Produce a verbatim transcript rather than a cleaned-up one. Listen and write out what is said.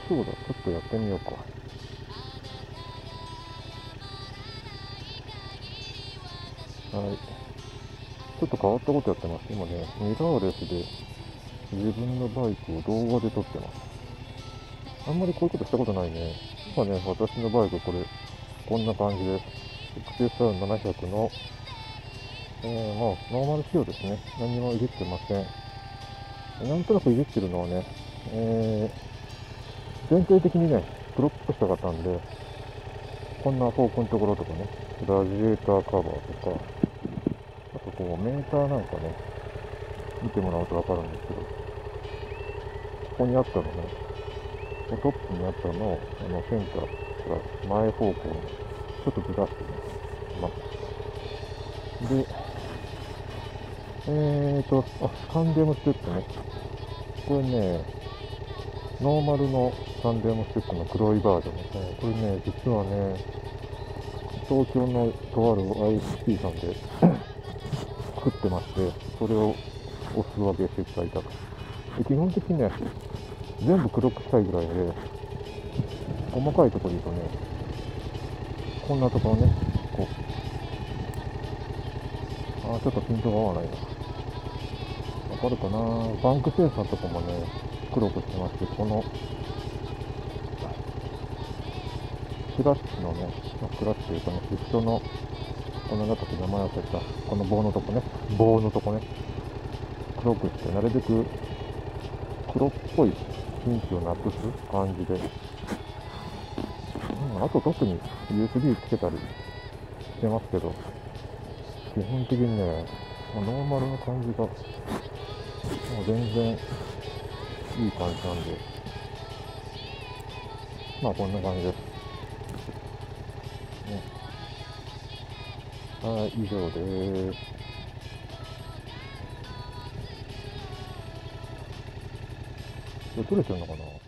そうだ、ちょっとやってみようか。はい。ちょっと変わったことやってます。今ね、ミラーレスで自分のバイクを動画で撮ってます。あんまりこういうことしたことないね。今ね、私のバイクこれ、こんな感じです。エクセス アールななひゃく の、えー、まあ、ノーマル仕様ですね。何もいじってません。なんとなくいじってるのはね、えー、全体的にね、黒っぽくしたかったんで、こんなフォークのところとかね、ラジエーターカバーとか、あとこうメーターなんかね、見てもらうとわかるんですけど、ここにあったのね、トップにあったのを、あのセンターから前方向にちょっとずらしてね、ます。で、えーと、あ、タンデムステップね。これね、ノーマルのタンデムステップの黒いバージョンですね。これね、実はね、東京のとある アイエスピー さんで作ってまして、それをおすわけしていただいたと。で基本的にね、全部黒くしたいぐらいで、細かいところで言うとね、こんなところね、こう、あーちょっとピントが合わないな。わかるかな。バンクセンサーとかもね、黒くしてまして、このクラッチのね、クラッチというかね、後ろの、この中で名前忘れた、この棒のとこね、棒のとこね、黒くして、なるべく黒っぽい雰囲気をなくす感じで、うん、あと特に ユーエスビー つけたりしてますけど、基本的にね、ノーマルな感じが、もう全然いい感じなんで、まあこんな感じです。ね、はい、以上です。これ撮れてるのかな。